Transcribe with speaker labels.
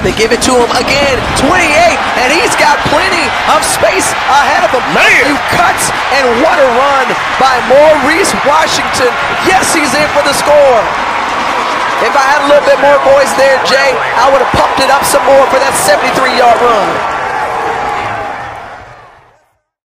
Speaker 1: They give it to him again, 28, and he's got plenty of space ahead of him.
Speaker 2: Man.
Speaker 1: A few cuts, and what a run by Maurice Washington. Yes, he's in for the score. If I had a little bit more voice there, Jay, I would have pumped it up some more for that 73-yard run.